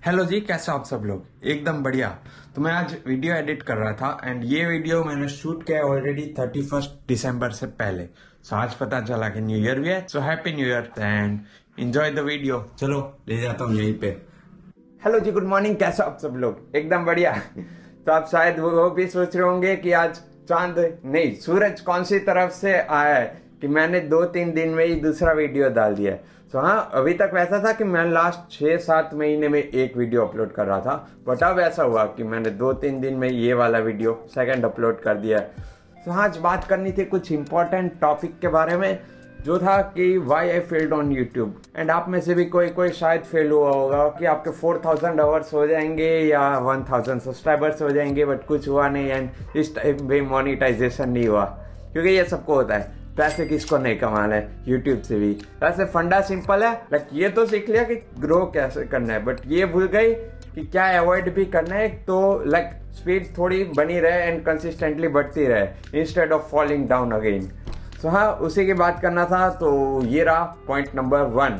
Hello जी, कैसे आप सब लोग? एकदम बढ़िया। तो मैं आज वीडियो एडिट कर रहा था एंड ये वीडियो मैंने शूट किया ऑलरेडी 31 दिसंबर से पहले। सो आज पता चला कि न्यू ईयर भी है। So happy new year and enjoy the video. चलो ले जाता हूँ यहीं पे। हेलो जी, गुड मॉर्निंग, कैसे आप सब लोग? एकदम बढ़िया। तो आप शायद वो भी सोच रहे होंगे कि आज चांद नहीं सूरज कौन सी तरफ से आया है कि मैंने 2-3 दिन में ही दूसरा वीडियो डाल दिया है। तो हाँ, अभी तक वैसा था कि मैं लास्ट 6-7 महीने में एक वीडियो अपलोड कर रहा था, बट अब ऐसा हुआ कि मैंने 2-3 दिन में ये वाला वीडियो सेकंड अपलोड कर दिया है। तो हाँ, आज बात करनी थी कुछ इंपॉर्टेंट टॉपिक के बारे में, जो था कि why I failed on YouTube. And आप में से भी कोई शायद फेल हुआ होगा कि आपके 4000 आवर्स हो जाएंगे या 1000 सब्सक्राइबर्स हो जाएंगे, बट कुछ हुआ नहीं एंड इस टाइम भी मोनिटाइजेशन नहीं हुआ। क्योंकि ये सबको होता है, पैसे किसको नहीं कमाना है यूट्यूब से भी। वैसे फंडा सिंपल है, लाइक ये तो सीख लिया कि ग्रो कैसे करना है, बट ये भूल गई कि क्या अवॉइड भी करना है। तो लाइक स्पीड थोड़ी बनी रहे एंड कंसिस्टेंटली बढ़ती रहे instead of falling down again. तो हाँ, उसी की बात करना था। तो ये रहा पॉइंट नंबर 1।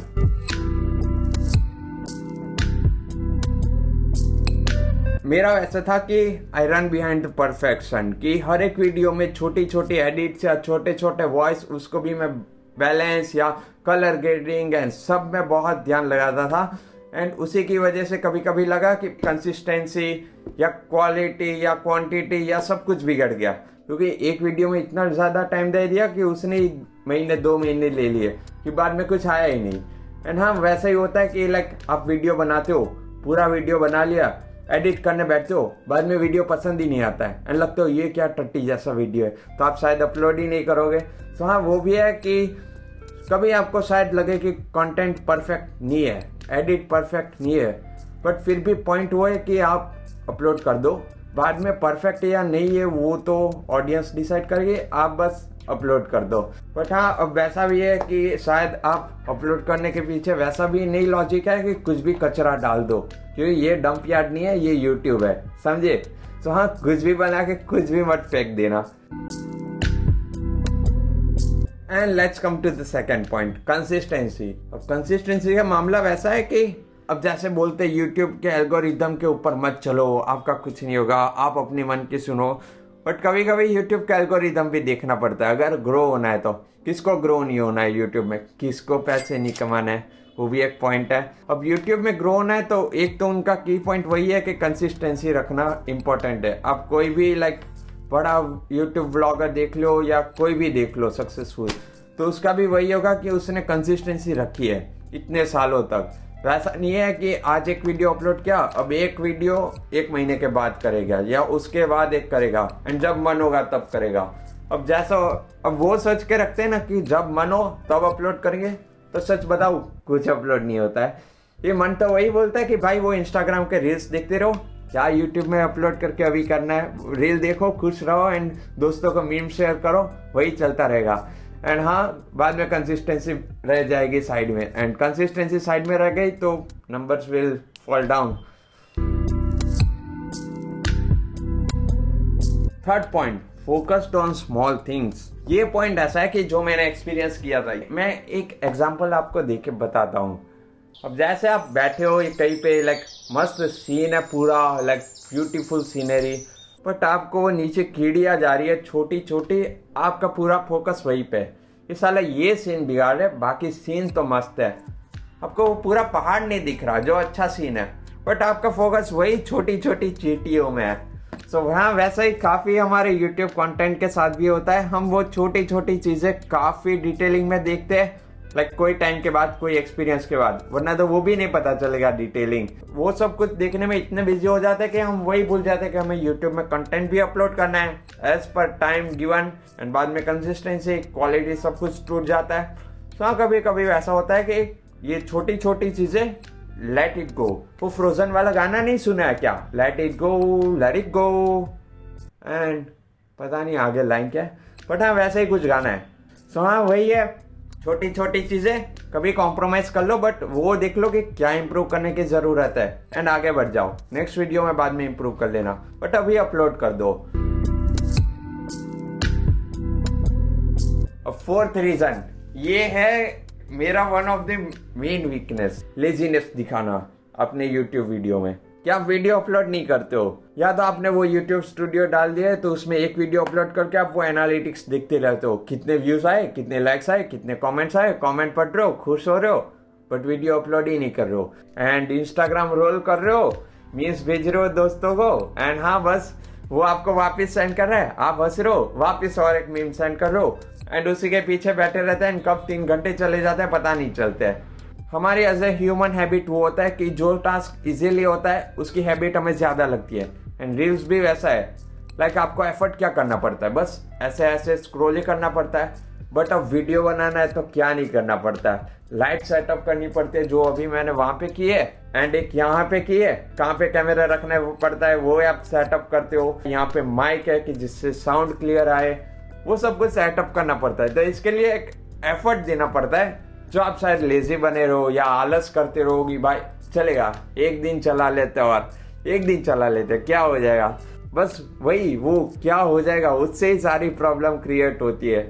मेरा वैसा था कि I run behind the perfection, कि हर एक वीडियो में छोटी छोटी एडिट्स या छोटे छोटे वॉइस, उसको भी मैं बैलेंस या कलर ग्रेडिंग एंड सब में बहुत ध्यान लगाता था। एंड उसी की वजह से कभी कभी लगा कि कंसिस्टेंसी या क्वालिटी या क्वांटिटी या सब कुछ बिगड़ गया, क्योंकि एक वीडियो में इतना ज्यादा टाइम दे दिया कि उसने महीने 2 महीने ले लिए कि बाद में कुछ आया ही नहीं। एंड हाँ, वैसा ही होता है कि लाइक आप वीडियो बनाते हो, पूरा वीडियो बना लिया, एडिट करने बैठते हो, बाद में वीडियो पसंद ही नहीं आता है एंड लगता हो ये क्या टट्टी जैसा वीडियो है, तो आप शायद अपलोड ही नहीं करोगे। तो हाँ, वो भी है कि कभी आपको शायद लगे कि कंटेंट परफेक्ट नहीं है, एडिट परफेक्ट नहीं है, बट फिर भी पॉइंट वो है कि आप अपलोड कर दो। बाद में परफेक्ट है या नहीं है वो तो ऑडियंस डिसाइड करेगी, आप बस अपलोड कर दो। बट हाँ, अब वैसा भी है कि शायद आप अपलोड करने के पीछे वैसा भी नहीं लॉजिक है कि कुछ भी कचरा डाल दो, क्योंकि ये डंप यार्ड नहीं है, ये यूट्यूब है, समझे? तो हाँ, कुछ भी बना के कुछ भी मत फेंक देना। And let's come to the second point, consistency. अब कंसिस्टेंसी का मामला वैसा है कि अब जैसे बोलते यूट्यूब के एल्गोरिदम के ऊपर मत चलो, आपका कुछ नहीं होगा, आप अपने मन की सुनो। बट कभी कभी यूट्यूब का एल्गोरिदम भी देखना पड़ता है अगर ग्रो होना है तो। किसको ग्रो नहीं होना है यूट्यूब में, किसको पैसे नहीं कमाना है, वो भी एक पॉइंट है। अब यूट्यूब में ग्रो होना है तो एक तो उनका की पॉइंट वही है कि कंसिस्टेंसी रखना इंपॉर्टेंट है। आप कोई भी लाइक बड़ा यूट्यूब ब्लॉगर देख लो या कोई भी देख लो सक्सेसफुल, तो उसका भी वही होगा कि उसने कंसिस्टेंसी रखी है इतने सालों तक। वैसा नहीं है कि आज एक वीडियो अपलोड किया, अब एक वीडियो 1 महीने के बाद करेगा या उसके बाद एक करेगा एंड जब मन होगा तब करेगा। अब जैसा अब वो सोच के रखते हैं ना कि जब मन हो तब अपलोड करेंगे, तो सच बताऊं कुछ अपलोड नहीं होता है। ये मन तो वही बोलता है कि भाई वो इंस्टाग्राम के रील्स देखते रहो, क्या यूट्यूब में अपलोड करके अभी करना है। रील देखो, खुश रहो एंड दोस्तों को मीम शेयर करो, वही चलता रहेगा। एंड हाँ, बाद में कंसिस्टेंसी रह जाएगी साइड में, एंड कंसिस्टेंसी साइड में रह गई तो numbers will fall down. Third point, focused on small things. ये पॉइंट ऐसा है कि जो मैंने एक्सपीरियंस किया था, मैं एक एग्जांपल आपको देके बताता हूँ। अब जैसे आप बैठे हो कहीं पे, लाइक मस्त सीन है पूरा, लाइक ब्यूटीफुल सीनरी, बट आपको वो नीचे कीड़ियाँ जा रही है छोटी छोटी, आपका पूरा फोकस वहीं पे। ये साला ये सीन बिगाड़ रहे, बाकी सीन तो मस्त है, आपको वो पूरा पहाड़ नहीं दिख रहा जो अच्छा सीन है, बट आपका फोकस वही छोटी छोटी चींटियों में है। सो हाँ, वैसा ही काफी हमारे यूट्यूब कंटेंट के साथ भी होता है। हम वो छोटी छोटी चीजें काफी डिटेलिंग में देखते हैं, लाइक कोई टाइम के बाद, कोई एक्सपीरियंस के बाद, वरना तो वो भी नहीं पता चलेगा डिटेलिंग। वो सब कुछ देखने में इतने बिजी हो जाते हैं कि हम वही भूल जाते हैं कि हमें यूट्यूब में कंटेंट भी अपलोड करना है as per time given, and बाद में कंसिस्टेंसी, क्वालिटी सब कुछ टूट जाता है। तो हाँ, कभी कभी वैसा होता है कि ये छोटी छोटी चीजें लेट इट गो। वो फ्रोजन वाला गाना नहीं सुना है क्या, लेट इट गो एंड पता नहीं आगे लाइन क्या है, बट हाँ वैसे ही कुछ गाना है। सो हाँ, वही है, छोटी छोटी चीजें कभी कॉम्प्रोमाइज कर लो, बट वो देख लो कि क्या इंप्रूव करने की जरूरत है एंड आगे बढ़ जाओ। नेक्स्ट वीडियो में बाद में इंप्रूव कर लेना, बट अभी अपलोड कर दो। फोर्थ रीजन ये है मेरा one of the main weakness, laziness दिखाना। अपने यूट्यूब वीडियो में कि आप वीडियो अपलोड नहीं करते हो, या तो आपने वो यूट्यूब स्टूडियो डाल दिया है तो उसमें एक वीडियो अपलोड करके आप वो एनालिटिक्स देखते रहते हो, कितने व्यूज आए, कितने लाइक्स आए, कितने कमेंट्स आए, कमेंट पढ़ रहे हो, खुश हो रहे हो, बट वीडियो अपलोड ही नहीं कर रहे हो। एंड इंस्टाग्राम रोल कर रहे हो, मीम्स भेज रहे हो दोस्तों को, एंड हाँ बस वो आपको वापस सेंड कर रहा है, आप हंस रहे हो, वापस और एक मीम सेंड कर रहे हो, एंड उसी के पीछे बैठे रहते हैं। कब 3 घंटे चले जाते हैं पता नहीं चलता है। हमारी एज ए ह्यूमन हैबिट वो होता है कि जो टास्क इजीली होता है उसकी हैबिट हमें ज्यादा लगती है। एंड रील्स भी वैसा है, लाइक आपको एफर्ट क्या करना पड़ता है, बस ऐसे ऐसे स्क्रॉल ही करना पड़ता है। बट अब वीडियो बनाना है तो क्या नहीं करना पड़ता है, लाइट सेटअप करनी पड़ती है जो अभी मैंने वहां पे की है, एंड एक यहाँ पे की है, कहाँ पे कैमरा रखना पड़ता है वो आप सेटअप करते हो। यहाँ पे माइक है कि जिससे साउंड क्लियर आए, वो सब कुछ सेटअप करना पड़ता है। तो इसके लिए एक एफर्ट देना पड़ता है जो आप शायद लेजी बने रहो या आलस करते रहो कि भाई चलेगा एक दिन चला लेते और एक दिन चला लेते क्या हो जाएगा, बस वही वो क्या हो जाएगा उससे ही सारी प्रॉब्लम क्रिएट होती है।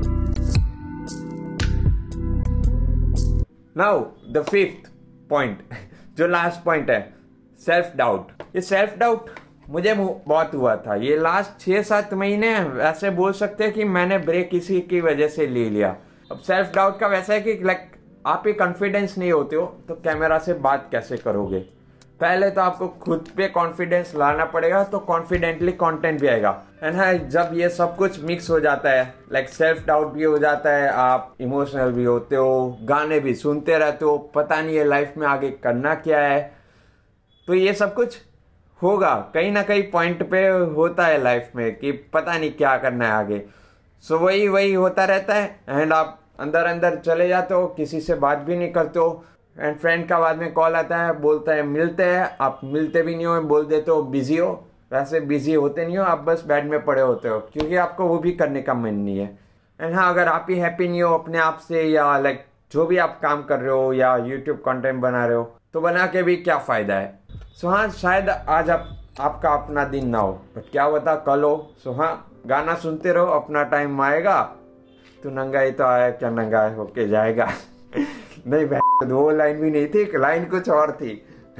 नाउ द 5th पॉइंट, जो लास्ट पॉइंट है, सेल्फ डाउट। ये सेल्फ डाउट मुझे बहुत हुआ था ये लास्ट 6-7 महीने, ऐसे बोल सकते हैं कि मैंने ब्रेक इसी की वजह से ले लिया। अब सेल्फ डाउट का वैसा है कि लाइक आप ही कॉन्फिडेंस नहीं होते हो तो कैमरा से बात कैसे करोगे। पहले तो आपको खुद पे कॉन्फिडेंस लाना पड़ेगा तो कॉन्फिडेंटली कंटेंट भी आएगा। एंड हाँ, जब ये सब कुछ मिक्स हो जाता है, लाइक सेल्फ डाउट भी हो जाता है, आप इमोशनल भी होते हो, गाने भी सुनते रहते हो, पता नहीं है लाइफ में आगे करना क्या है, तो ये सब कुछ होगा कहीं ना कहीं पॉइंट पे होता है लाइफ में कि पता नहीं क्या करना है आगे। सो वही होता रहता है, एंड आप अंदर अंदर चले जाते हो, किसी से बात भी नहीं करते हो। एंड फ्रेंड का बाद में कॉल आता है, बोलता है मिलते हैं, आप मिलते भी नहीं हो, बोल देते हो बिजी हो, वैसे बिजी होते नहीं हो, आप बस बेड में पड़े होते हो क्योंकि आपको वो भी करने का मन नहीं है। एंड हाँ, अगर आप ही हैप्पी नहीं हो अपने आप से, या लाइक जो भी आप काम कर रहे हो या यूट्यूब कंटेंट बना रहे हो, तो बना के भी क्या फायदा है। सो हाँ, शायद आज आपका अपना दिन ना हो, बट क्या बता कल हो। सो हाँ, गाना सुनते रहो, अपना टाइम आएगा, तू नंगा ही तो आया क्या नंगा होके जाएगा। नहीं वो लाइन भी नहीं थी, लाइन कुछ और थी।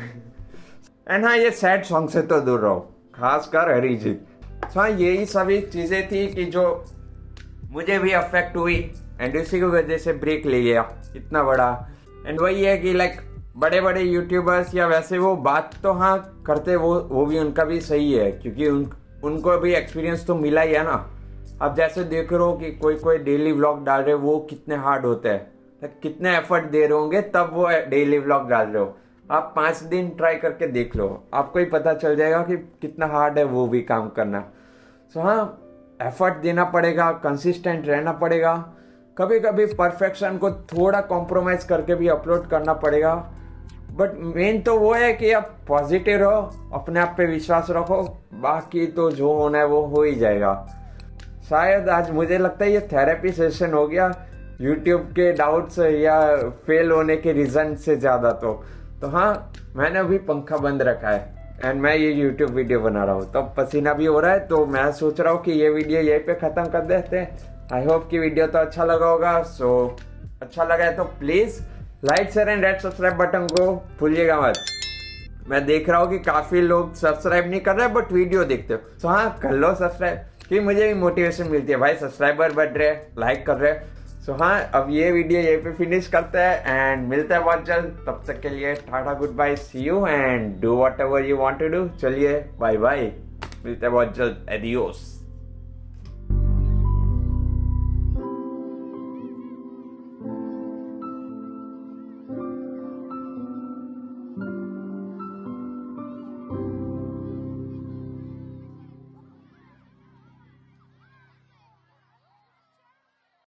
एंड हाँ, ये सैड सॉन्ग से तो दूर रहो, खासकर अरिजीत। हाँ, यही सभी चीजें थी कि जो मुझे भी अफेक्ट हुई, एंड इसी की वजह से ब्रेक ले लिया इतना बड़ा। एंड वही है कि लाइक बड़े बड़े यूट्यूबर्स या वैसे वो बात तो हाँ करते, वो भी उनका भी सही है क्योंकि उनको भी एक्सपीरियंस तो मिला ही है ना। अब जैसे देख रहे हो कि कोई डेली व्लॉग डाल रहे, वो कितने हार्ड होते हैं, कितने एफर्ट दे रहे होंगे तब वो डेली व्लॉग डाल रहे हो। आप 5 दिन ट्राई करके देख लो, आपको ही पता चल जाएगा कि कितना हार्ड है वो भी काम करना। सो हाँ, एफर्ट देना पड़ेगा, कंसिस्टेंट रहना पड़ेगा, कभी कभी परफेक्शन को थोड़ा कॉम्प्रोमाइज करके भी अपलोड करना पड़ेगा। बट मेन तो वो है कि आप पॉजिटिव रहो, अपने आप पे विश्वास रखो, बाकी तो जो होना है वो हो ही जाएगा। शायद आज मुझे लगता है ये थेरेपी सेशन हो गया यूट्यूब के डाउट्स या फेल होने के रीजन से ज्यादा। तो हाँ, मैंने अभी पंखा बंद रखा है एंड मैं ये यूट्यूब वीडियो बना रहा हूँ, तो पसीना भी हो रहा है, तो मैं सोच रहा हूँ कि ये वीडियो यहीं पे खत्म कर देते हैं। आई होप कि वीडियो तो अच्छा लगा होगा। सो अच्छा लगा है तो please like share and red subscribe button को भूलिएगा मत। मैं देख रहा हूँ कि काफी लोग सब्सक्राइब नहीं कर रहे बट वीडियो देखते हो, तो हाँ कर लो सब्सक्राइब, कि मुझे भी मोटिवेशन मिलती है भाई, सब्सक्राइबर बढ़ रहे, लाइक कर रहे। सो हाँ, अब ये वीडियो यहीं पे फिनिश करते हैं एंड मिलते हैं बहुत जल्द। तब तक के लिए tata, goodbye, see you and do whatever you want to do. चलिए बाय बाय, मिलते हैं बहुत जल्द, एडियोस।